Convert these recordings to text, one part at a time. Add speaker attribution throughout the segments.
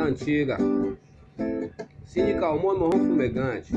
Speaker 1: da antiga. Cine Calmon, Morrão Fumegante.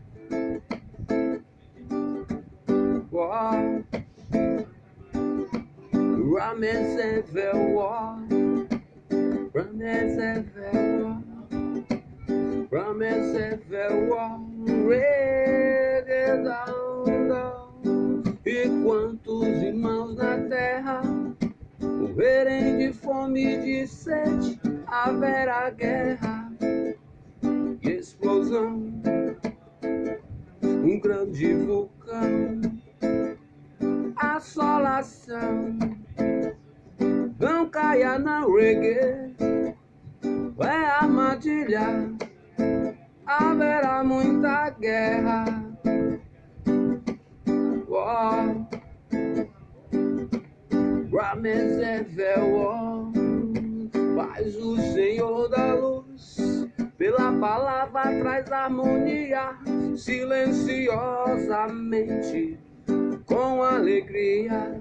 Speaker 1: Ramen Sevel War. Ramen Sevel War. Ramen Sevel War. Reggae down, down. E quantos irmãos na terra morrerem de fome e de sede, haverá guerra e explosão. Um grande vulcão, assolação. Não caia não, reggae, é armadilha, haverá muita guerra. Ramen Sevel War. Mas o Senhor da Luz, pela palavra traz harmonia, silenciosamente, com alegria.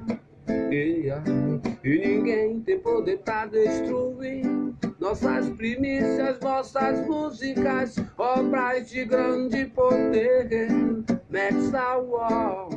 Speaker 1: E ninguém tem poder pra destruir nossas primícias, nossas músicas, obras de grande poder. Metal War.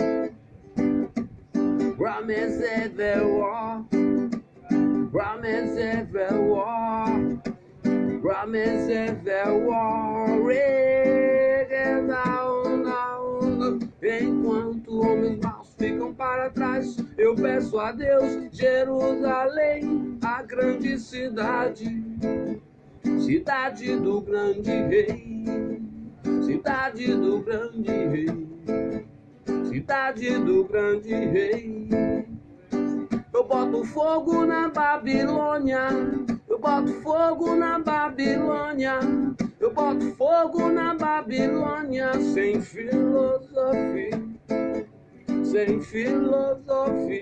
Speaker 1: Ramen Sevel War. Ramen Sevel War. Ramen Sevel War. Reggae down, down. Enquanto homens maus ficam para trás, eu peço a Deus, Jerusalém, a grande cidade, cidade do grande rei, cidade do grande rei, cidade do grande rei. Eu boto fogo na Babilônia, eu boto fogo na Babilônia, eu boto fogo na Babilônia, sem filosofia, sem filosofia,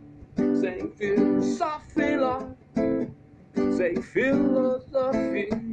Speaker 1: sem filosofia, sem filosofia.